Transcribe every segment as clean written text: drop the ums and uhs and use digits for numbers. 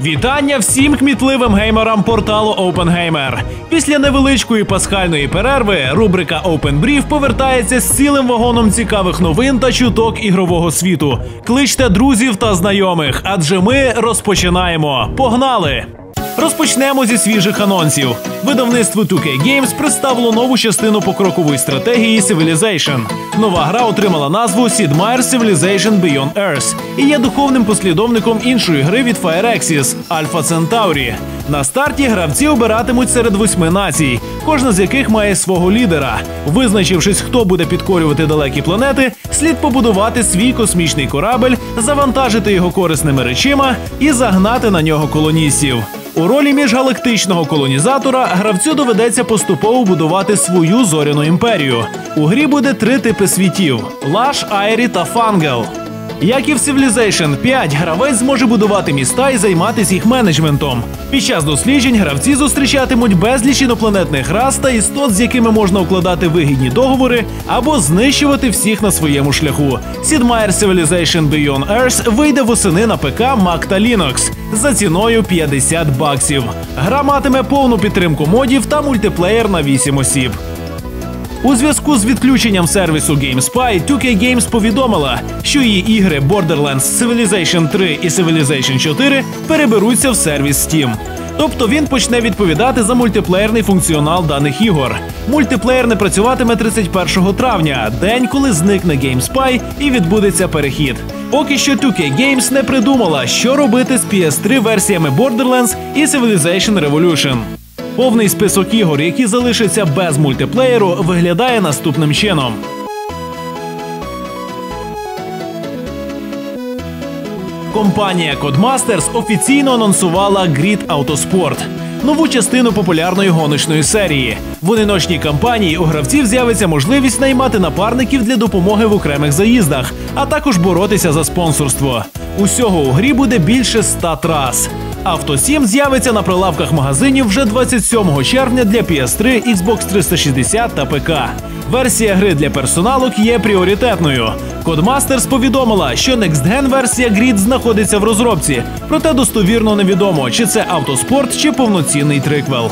Вітання всім кмітливим геймерам порталу OpenGamer. Після невеличкої пасхальної перерви рубрика Open Brief повертається з цілим вагоном цікавих новин та чуток ігрового світу. Кличте друзів та знайомих, адже ми розпочинаємо. Погнали! Розпочнемо зі свіжих анонсів. Видавництво 2K Games представило нову частину покрокової стратегії Civilization. Нова гра отримала назву Sid Meier's Civilization Beyond Earth і є духовним послідовником іншої гри від Firaxis – Alpha Centauri. На старті гравці обиратимуть серед 8 націй, кожна з яких має свого лідера. Визначившись, хто буде підкорювати далекі планети, слід побудувати свій космічний корабель, завантажити його корисними речима і загнати на нього колоністів. У ролі міжгалактичного колонізатора гравцю доведеться поступово будувати свою зоряну імперію. У грі буде 3 типи світів – Лаш, Айрі та Фангел. Як і в Civilization 5, гравець зможе будувати міста і займатися їх менеджментом. Під час досліджень гравці зустрічатимуть безліч інопланетних рас та істот, з якими можна укладати вигідні договори або знищувати всіх на своєму шляху. Sid Meier's Civilization Beyond Earth вийде восени на ПК, Mac та Linux за ціною $50. Гра матиме повну підтримку модів та мультиплеєр на 8 осіб. У зв'язку з відключенням сервісу GameSpy, 2K Games повідомила, що її ігри Borderlands, Civilization 3 і Civilization 4 переберуться в сервіс Steam. Тобто він почне відповідати за мультиплеєрний функціонал даних ігор. Мультиплеєр не працюватиме 31 травня, день, коли зникне GameSpy і відбудеться перехід. Поки що 2K Games не придумала, що робити з PS3 версіями Borderlands і Civilization Revolution. Повний список ігор, які залишаться без мультиплеєру, виглядає наступним чином. Компанія Codemasters офіційно анонсувала Grid Autosport – нову частину популярної гоночної серії. В одиночній кампанії у гравців з'явиться можливість наймати напарників для допомоги в окремих заїздах, а також боротися за спонсорство. Усього у грі буде більше 100 трас. Авто 7 з'явиться на прилавках магазинів вже 27 червня для PS3, Xbox 360 та ПК. Версія гри для персоналок є пріоритетною. Codemasters повідомила, що Next-Gen версія Grid знаходиться в розробці, проте достовірно невідомо, чи це автоспорт, чи повноцінний триквел.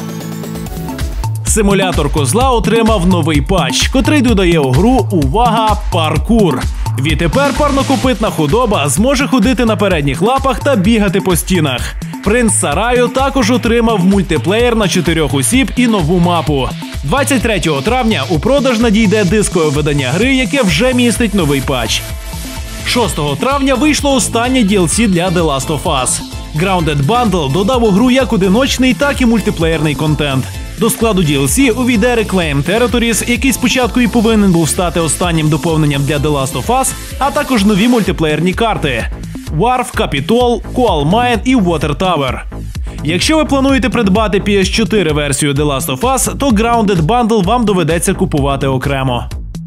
Симулятор козла отримав новий патч, котрий додає у гру, увага, паркур. Відтепер парнокопитна худоба зможе ходити на передніх лапах та бігати по стінах. Принц Сараю також отримав мультиплеєр на 4 осіб і нову мапу. 23 травня у продаж надійде дискове видання гри, яке вже містить новий патч. 6 травня вийшло останнє DLC для The Last of Us. Grounded Bundle додав у гру як одиночний, так і мультиплеєрний контент. До складу DLC увійде Reclaim Territories, який спочатку і повинен був стати останнім доповненням для The Last of Us, а також нові мультиплеєрні карти – Wharf, Capitol, Coal Mine і Water Tower. Якщо ви плануєте придбати PS4 версію The Last of Us, то Grounded Bundle вам доведеться купувати окремо.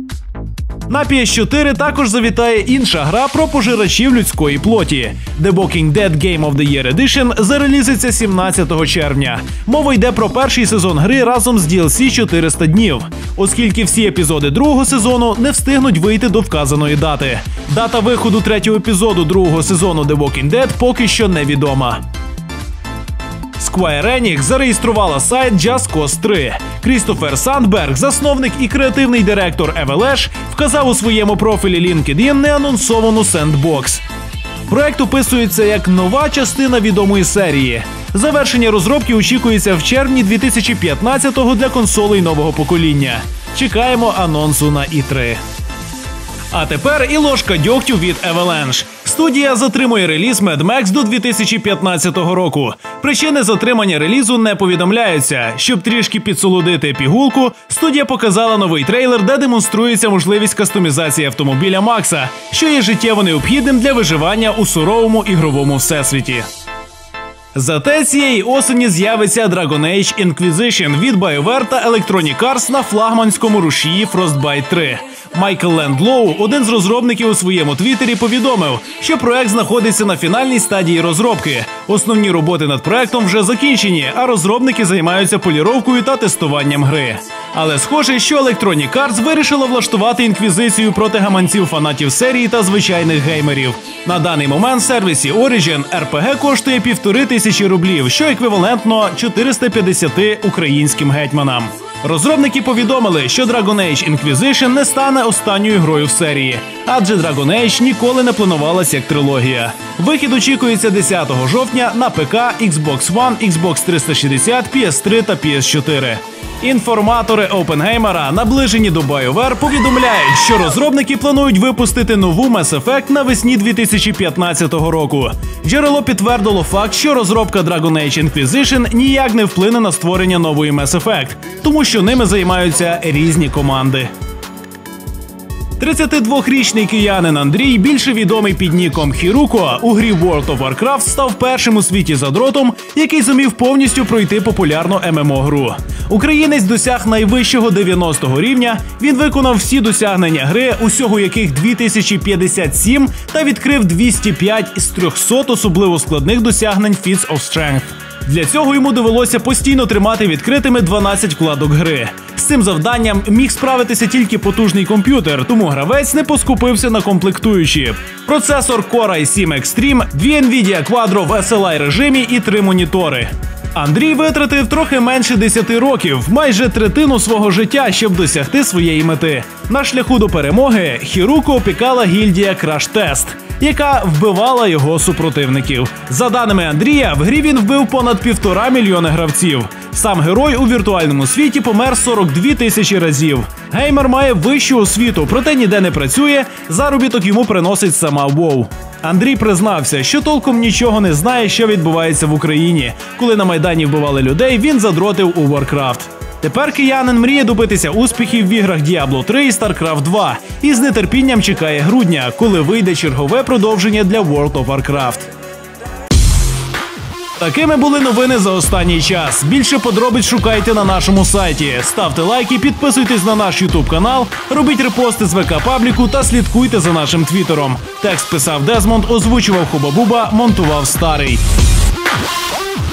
На PS4 також завітає інша гра про пожирачів людської плоті. The Walking Dead Game of the Year Edition зарелізиться 17 червня. Мова йде про перший сезон гри разом з DLC 400 днів, оскільки всі епізоди другого сезону не встигнуть вийти до вказаної дати. Дата виходу третього епізоду другого сезону The Walking Dead поки що невідома. Square Enix зареєструвала сайт Just Cause 3. Крістофер Сандберг, засновник і креативний директор Avalanche, вказав у своєму профілі LinkedIn неанонсовану Sandbox. Проект описується як нова частина відомої серії. Завершення розробки очікується в червні 2015-го для консолей нового покоління. Чекаємо анонсу на E3. А тепер і ложка дьогтю від Avalanche. Студія затримує реліз Mad Max до 2015 року. Причини затримання релізу не повідомляються. Щоб трішки підсолодити пігулку, студія показала новий трейлер, де демонструється можливість кастомізації автомобіля Макса, що є життєво необхідним для виживання у суровому ігровому всесвіті. Зате цієї осені з'явиться Dragon Age Inquisition від BioWare та Electronic Arts на флагманському рушії Frostbite 3. Майкл Лендлоу, один з розробників, у своєму твіттері повідомив, що проект знаходиться на фінальній стадії розробки. Основні роботи над проектом вже закінчені, а розробники займаються поліровкою та тестуванням гри. Але схоже, що Electronic Arts вирішила влаштувати інквізицію проти гаманців фанатів серії та звичайних геймерів. На даний момент в сервісі Origin RPG коштує $1500 2000 рублів, що еквівалентно 450 українським гетьманам. Розробники повідомили, що Dragon Age Inquisition не стане останньою грою в серії, адже Dragon Age ніколи не планувалася як трилогія. Вихід очікується 10 жовтня на ПК, Xbox One, Xbox 360, PS3 та PS4. Інформатори OpenGamer, наближені до BioWare, повідомляють, що розробники планують випустити нову Mass Effect навесні 2015 року. Джерело підтвердило факт, що розробка Dragon Age Inquisition ніяк не вплине на створення нової Mass Effect, тому що ними займаються різні команди. 32-річний киянин Андрій, більше відомий під ніком Хіруко, у грі World of Warcraft став першим у світі задротом, який зумів повністю пройти популярну ММО-гру. Українець досяг найвищого 90-го рівня, він виконав всі досягнення гри, усього яких 2057, та відкрив 205 із 300 особливо складних досягнень Feats of Strength. Для цього йому довелося постійно тримати відкритими 12 вкладок гри. З цим завданням міг справитися тільки потужний комп'ютер, тому гравець не поскупився на комплектуючі. Процесор Core i7 Extreme, 2 Nvidia Quadro в SLI режимі і 3 монітори. Андрій витратив трохи менше 10 років, майже третину свого життя, щоб досягти своєї мети. На шляху до перемоги Хіруко опікала гільдія Crash Test, яка вбивала його супротивників. За даними Андрія, в грі він вбив понад 1,5 мільйона гравців. Сам герой у віртуальному світі помер 42 тисячі разів. Геймер має вищу освіту, проте ніде не працює, заробіток йому приносить сама WoW. Андрій признався, що толком нічого не знає, що відбувається в Україні. Коли на Майдані вбивали людей, він задротив у Warcraft. Тепер киянин мріє добитися успіхів в іграх Diablo 3 і StarCraft 2 і з нетерпінням чекає грудня, коли вийде чергове продовження для World of Warcraft. Такими були новини за останній час. Більше подробиць шукайте на нашому сайті. Ставте лайки, підписуйтесь на наш YouTube канал, робіть репости з ВК-пабліку та слідкуйте за нашим твіттером. Текст писав Дезмонд, озвучував Хуба Буба, монтував Старий.